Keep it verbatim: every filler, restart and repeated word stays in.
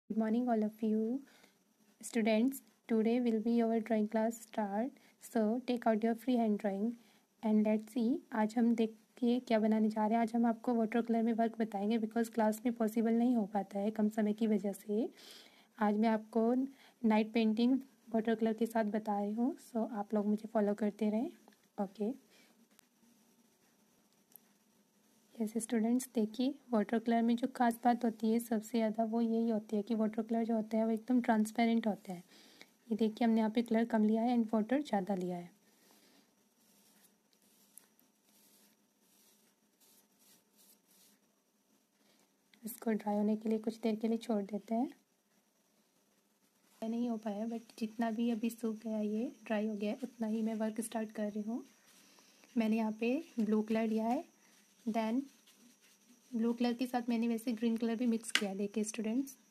Good morning, all of you students. Today will be our drawing class start. So take out your free hand drawing and let's see. आज हम देखिए क्या बनाने जा रहे हैं. आज हम आपको वाटर कलर में वर्क बताएंगे बिकॉज क्लास में पॉसिबल नहीं हो पाता है कम समय की वजह से. आज मैं आपको नाइट पेंटिंग वाटर कलर के साथ बता रही हूँ. सो so, आप लोग मुझे फॉलो करते रहें. Okay okay. जैसे स्टूडेंट्स देखिए, वाटर कलर में जो खास बात होती है सबसे ज़्यादा वो यही होती है कि वाटर कलर जो होता है वो एकदम ट्रांसपेरेंट होता है. ये देखिए, हमने यहाँ पे कलर कम लिया है एंड वाटर ज़्यादा लिया है. इसको ड्राई होने के लिए कुछ देर के लिए छोड़ देते हैं. नहीं हो पाया बट जितना भी अभी सूख गया, ये ड्राई हो गया है, उतना ही मैं वर्क स्टार्ट कर रही हूँ. मैंने यहाँ पे ब्लू कलर लिया है. देन ब्लू कलर के साथ मैंने वैसे ग्रीन कलर भी मिक्स किया है. देखिए स्टूडेंट्स,